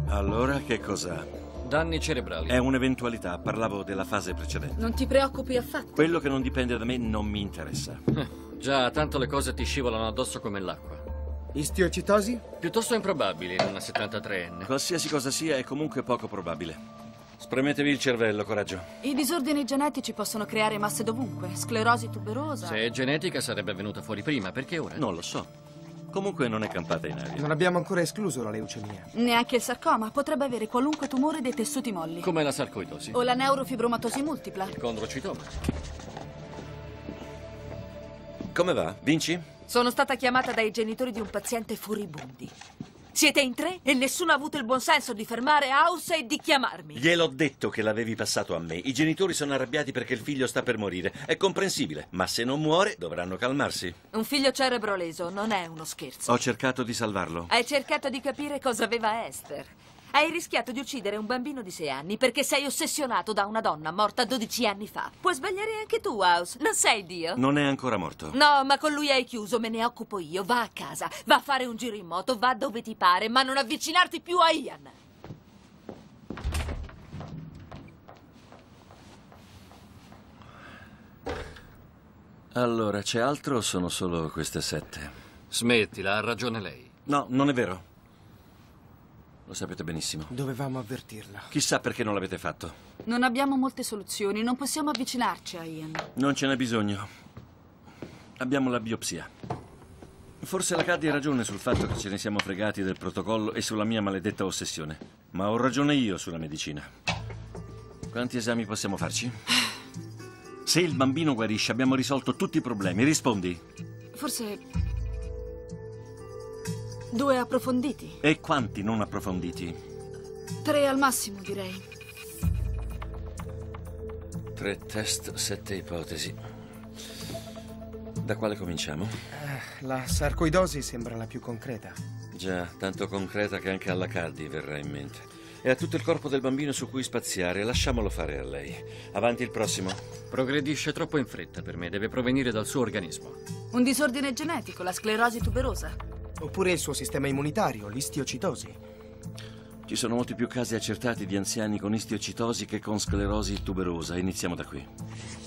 Allora, che cos'ha? Danni cerebrali. È un'eventualità, parlavo della fase precedente. Non ti preoccupi affatto. Quello che non dipende da me non mi interessa. Già, tanto le cose ti scivolano addosso come l'acqua. Istiocitosi? Piuttosto improbabili in una 73enne. Qualsiasi cosa sia è comunque poco probabile. Spremetevi il cervello, coraggio. I disordini genetici possono creare masse dovunque. Sclerosi tuberosa. Se è genetica sarebbe venuta fuori prima, perché ora? Non lo so. Comunque non è campata in aria. Non abbiamo ancora escluso la leucemia. Neanche il sarcoma. Potrebbe avere qualunque tumore dei tessuti molli. Come la sarcoidosi. O la neurofibromatosi multipla. Il condrocitoma. Come va? Vinci? Sono stata chiamata dai genitori di un paziente furibondi. Siete in 3 e nessuno ha avuto il buonsenso di fermare House e di chiamarmi. Gliel'ho detto che l'avevi passato a me. I genitori sono arrabbiati perché il figlio sta per morire. È comprensibile, ma se non muore dovranno calmarsi. Un figlio cerebro leso non è uno scherzo. Ho cercato di salvarlo. Hai cercato di capire cosa aveva Esther. Hai rischiato di uccidere un bambino di 6 anni perché sei ossessionato da una donna morta 12 anni fa. Puoi sbagliare anche tu, House. Non sei Dio. Non è ancora morto. No, ma con lui hai chiuso, me ne occupo io. Va a casa, va a fare un giro in moto, va dove ti pare, ma non avvicinarti più a Ian. Allora, c'è altro o sono solo queste 7? Smettila, ha ragione lei. No, non è vero. Lo sapete benissimo. Dovevamo avvertirla. Chissà perché non l'avete fatto. Non abbiamo molte soluzioni. Non possiamo avvicinarci a Ian. Non ce n'è bisogno. Abbiamo la biopsia. Forse la Caddy ha ragione sul fatto che ce ne siamo fregati del protocollo e sulla mia maledetta ossessione. Ma ho ragione io sulla medicina. Quanti esami possiamo farci? Se il bambino guarisce, abbiamo risolto tutti i problemi. Rispondi. Forse 2 approfonditi. E quanti non approfonditi? 3 al massimo, direi. 3 test, 7 ipotesi. Da quale cominciamo? La sarcoidosi sembra la più concreta. Già, tanto concreta che anche alla Caddy verrà in mente. E ha tutto il corpo del bambino su cui spaziare. Lasciamolo fare a lei. Avanti il prossimo. Progredisce troppo in fretta per me, deve provenire dal suo organismo. Un disordine genetico, la sclerosi tuberosa. Oppure il suo sistema immunitario, l'istiocitosi. Ci sono molti più casi accertati di anziani con istiocitosi che con sclerosi tuberosa. Iniziamo da qui.